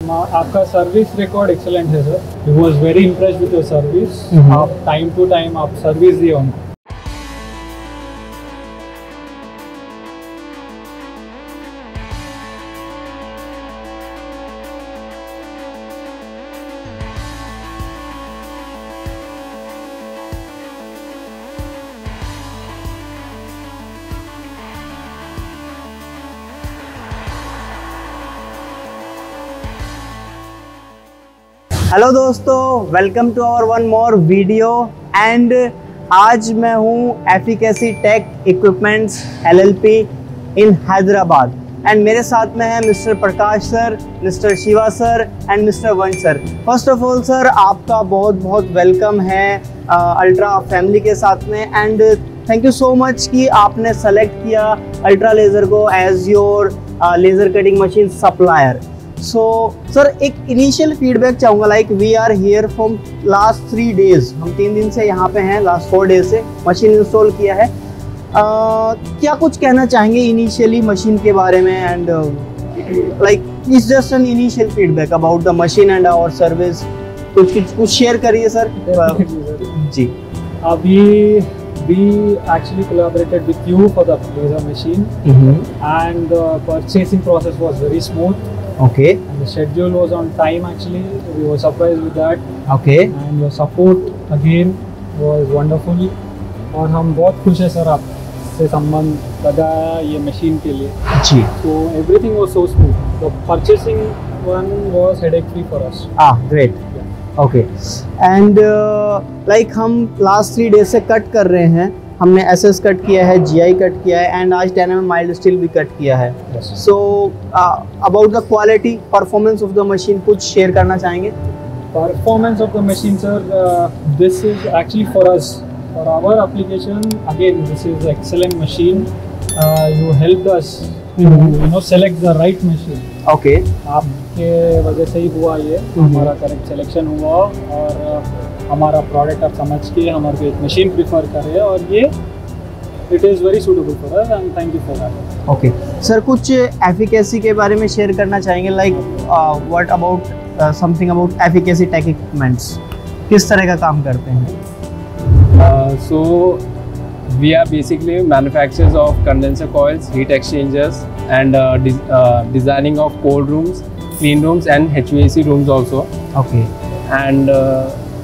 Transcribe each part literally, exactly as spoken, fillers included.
आपका service record excellent है sir. He was very impressed with your service. आप time to time आप service दिए उनको। हेलो दोस्तों, welcome to our one more video. And आज मैं हूँ efficacy tech equipments LLP in Hyderabad and मेरे साथ में है mister Prakash sir, mister Shiva sir and mister Vansh sir. First of all sir, आपका बहुत बहुत वेलकम है अल्ट्रा फैमिली के साथ में। And thank you so much कि आपने सेलेक्ट किया अल्ट्रा लेज़र को as your laser cutting machine supplier. So sir, एक इनिशियल फीडबैक चाहूँगा। Like we are here from last three days, हम तीन दिन से यहाँ पे हैं, लास्ट फोर डेज से मशीन इंस्टॉल किया है। uh, क्या कुछ कहना चाहेंगे इनिशियली मशीन के बारे में? And like it's just an initial feedback about the machine and our service. कुछ कुछ कुछ शेयर करिए सर। जी, अभी we actually collaborated with you for the laser machine, mm-hmm. and the purchasing process was very smooth. Okay. And the schedule was on time actually. We were surprised with that. Okay. And your support again was wonderful. और हम बहुत खुश हैं sir आपसे संबंध लगाया ये machine के लिए। जी। So everything was so smooth. The purchasing one was headache free for us. Ah, great. Okay and like हम लास्ट थ्री डेज से कट कर रहे हैं। हमने एसएस कट किया है, जीआई कट किया है एंड आज ten M M mild steel भी कट किया है। So about the quality performance of the machine कुछ शेयर करना चाहेंगे? Performance of the machine sir, this is actually for us, for our application again this is excellent machine. You helped us you know select the right machine. Okay, आपके वजह से ही हुआ ये, हमारा correct selection हुआ और हमारा प्रोडक्ट आप समझ के हमारे एक मशीन प्रीफर करें और ये it is very suitable for us and thank you for that. Okay sir, कुछ एफिकेसी के बारे में शेयर करना चाहेंगे? Like what about something about efficacy tech equipments, किस तरह का काम करते हैं? So we are basically manufacturers of condenser coils, heat exchangers and uh, de uh, designing of cold rooms, clean rooms and H V A C rooms also. Okay. And uh,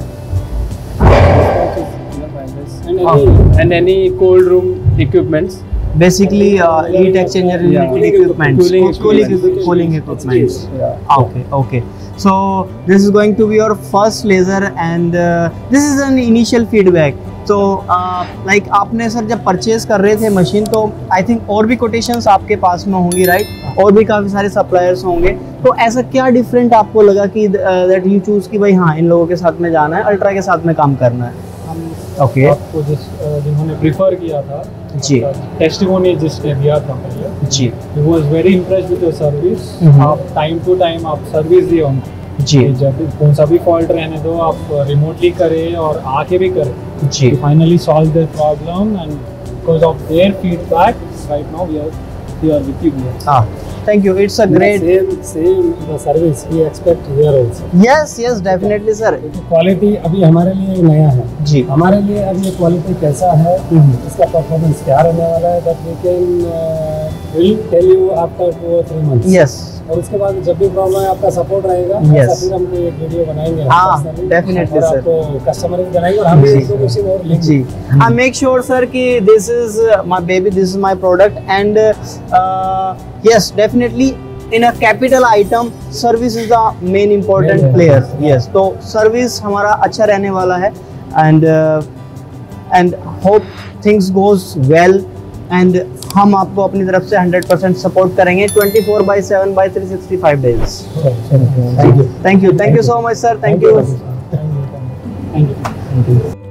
and, any, and any cold room equipments. Basically uh, heat exchanger related yeah. equipments, cooling, cooling, cooling, cooling equipments. Yeah. Okay, okay. So this is going to be your first laser and uh, this is an initial feedback. तो like uh, आपने sir जब purchase कर रहे थे machine तो I think और भी quotations आपके पास में होंगी, राइट? और भी काफ़ी सारे सप्लायर्स होंगे। तो ऐसा क्या डिफरेंट आपको लगा कि दैट यू चूज़ कि भाई हाँ इन लोगों के साथ में जाना है, अल्ट्रा के साथ में काम करना है? हम ओके, आपको जिस जिन्होंने प्रीफर किया था जी, टेस्टिमोनी जिसने दिया था पहले जी, he was very impressed with your service. आप टाइम टू टाइम आप सर्विस दिए उनको जी। जब भी कौन सा भी फॉल्ट रहने दो, आप रिमोटली करें और आके भी करें जी। Finally solve their problem and because of their feedback right now we are we are with you. हां, thank you, it's a great same same the service we expect here also. Yes yes definitely sir. Quality अभी हमारे लिए नया है जी, हमारे लिए अब ये क्वालिटी कैसा है, इसका परफॉर्मेंस क्या रहने वाला है, that we can will tell you after two और थ्री मंथ्स। यस, और उसके बाद जब भी प्रॉब्लम है आपका सपोर्ट रहेगा। yes. ऐसा फिर हम कोई एक वीडियो बनाएंगे। हाँ, डेफिनेटली सर, आपको कस्टमर बनाएंगे और हम इन्फॉर्मेशन और लिंक जी। आई मेक श्योर सर कि this is my baby, this is my product and yes definitely in a capital item service is the main important player. Yes, तो service हमारा अच्छा रहने वाला है and and hope things goes well and हम आपको अपनी तरफ से हंड्रेड परसेंट सपोर्ट करेंगे twenty four by seven by three sixty five days. Thank you, thank you, thank you so much sir, thank you, thank you.